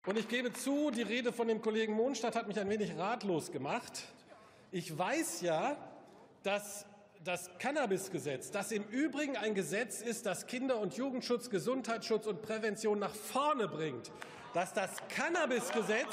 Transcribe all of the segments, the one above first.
Und ich gebe zu, die Rede von dem Kollegen Monstadt hat mich ein wenig ratlos gemacht. Ich weiß ja, dass das Cannabisgesetz, das im Übrigen ein Gesetz ist, das Kinder- und Jugendschutz, Gesundheitsschutz und Prävention nach vorne bringt, dass das Cannabisgesetz,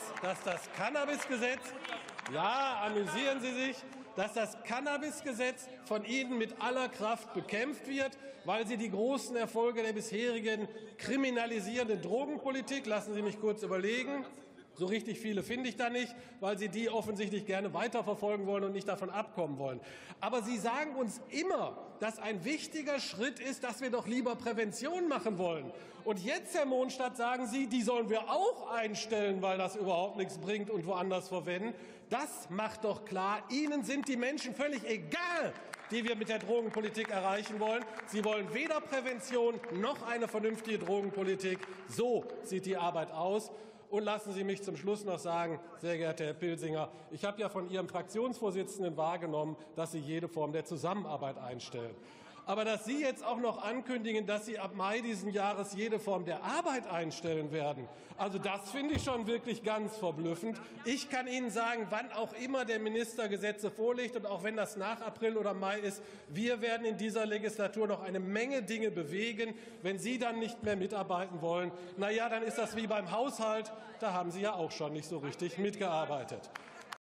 ja, amüsieren Sie sich, dass das Cannabisgesetz von Ihnen mit aller Kraft bekämpft wird, weil Sie die großen Erfolge der bisherigen kriminalisierenden Drogenpolitik, lassen Sie mich kurz überlegen, so richtig viele finde ich da nicht, weil Sie die offensichtlich gerne weiterverfolgen wollen und nicht davon abkommen wollen. Aber Sie sagen uns immer, dass ein wichtiger Schritt ist, dass wir doch lieber Prävention machen wollen. Und jetzt, Herr Monstadt, sagen Sie, die sollen wir auch einstellen, weil das überhaupt nichts bringt und woanders verwenden. Das macht doch klar, Ihnen sind die Menschen völlig egal, die wir mit der Drogenpolitik erreichen wollen. Sie wollen weder Prävention noch eine vernünftige Drogenpolitik. So sieht die Arbeit aus. Und lassen Sie mich zum Schluss noch sagen, sehr geehrter Herr Pilsinger, ich habe ja von Ihrem Fraktionsvorsitzenden wahrgenommen, dass Sie jede Form der Zusammenarbeit einstellen. Aber dass Sie jetzt auch noch ankündigen, dass Sie ab Mai diesen Jahres jede Form der Arbeit einstellen werden, also das finde ich schon wirklich ganz verblüffend. Ich kann Ihnen sagen, wann auch immer der Minister Gesetze vorlegt, und auch wenn das nach April oder Mai ist, wir werden in dieser Legislatur noch eine Menge Dinge bewegen. Wenn Sie dann nicht mehr mitarbeiten wollen, na ja, dann ist das wie beim Haushalt, da haben Sie ja auch schon nicht so richtig mitgearbeitet.